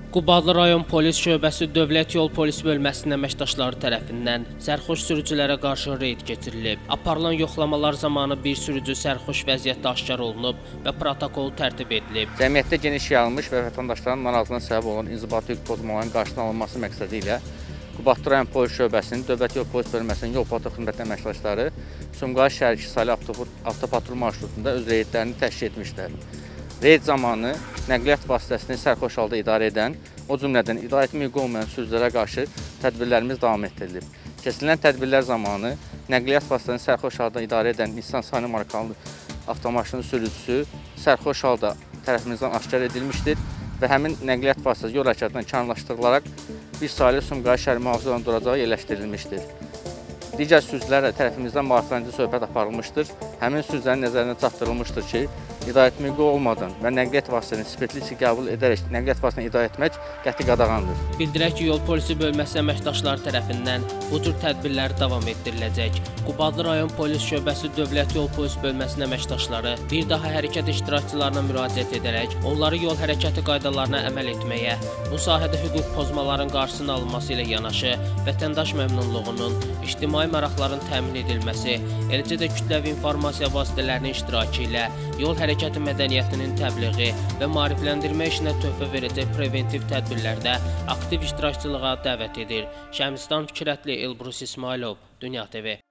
Qubadlı rayon polis şöbəsi Dövlət Yol Polis Bölməsinin əməkdaşları tərəfindən sərxoş sürücülərə qarşı reyd keçirilib. Aparılan yoxlamalar zamanı bir sürücü sərxoş vəziyyətdə aşkar olunub və protokol tərtib edilib. Cəmiyyətdə geniş yayılmış və vətəndaşların narazılığına səbəb olan inzibati hüquq pozmaların qarşısının alınması məqsədi ilə Qubadlı rayon polis şöbəsinin Dövlət Yol Polis Bölməsinin yol patrul xidmət əməkdaşları Sumqayıt şəhər 2 saylı avtopatrul marşrutunda öz reydlərini təşkil etmişlər. Reyd zamanı nəqliyyat vasitəsini sərxoş halda idarə edən, o cümlədən idarəetmə hüququ olmayan sürücülərə qarşı tədbirlərimiz davam etdirilib. Keçirilən tədbirlər zamanı nəqliyyat vasitəsini sərxoş halda idarə edən Nissan Sani markalı avtomaşının sürücüsü sərxoş halda tərəfimizdən aşkar edilmişdir və həmin nəqliyyat vasitəsi yol hərəkətindən kənarlaşdırılaraq bir saylı Sumqayıt şəhər mühafizə duracağı yerləşdirilmişdir. Digər sürücülərlə tərəfimizdən maarifləndirici söhbət aparılmışdır. Həmin sürücülərin nəzərinə çatdırılmışdır ki, idarəetmə hüququ olmadan və nəqliyyat vasitəsini spirtli içki qəbul edərək nəqliyyat vasitəsini idarə etmək qəti qadağandır. Bildirək ki, yol polisi bölməsi əməkdaşları tərəfindən bu tür tədbirlər davam etdiriləcək. Qubadlı rayon polis şöbəsi Dövlət Yol Polis Bölməsinin əməkdaşları bir daha hərəkət iştirakçılarına müraciət edərək onları yol hərəkəti qaydalarına əməl etməyə, bu sahədə hüquq pozmaların qarşısının alınması ilə yanaşı vətəndaş məmnunluğunun, ictimai maraqların təmin edilməsi, eləcə də kütləvi informasiya vasitələrinin iştirakı ilə yol hərəkəti mədəniyyətinin təbliği və maarifləndirmə işinə töhfə verəcək preventiv tədbirlərdə aktiv iştirakçılığa dəvət edir. Şəmsistan Fikrətli, Elbrus İsmailov, Dünya TV.